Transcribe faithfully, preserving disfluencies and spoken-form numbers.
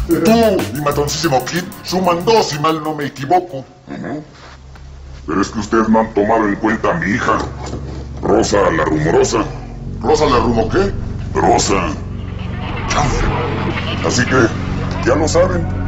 Tú y matoncísimo Kid suman dos, si mal no me equivoco. Uh-huh. Pero es que ustedes no han tomado en cuenta a mi hija, Rosa la Rumorosa. ¿Rosa la Rumo qué? Rosa. Así que, ya lo saben.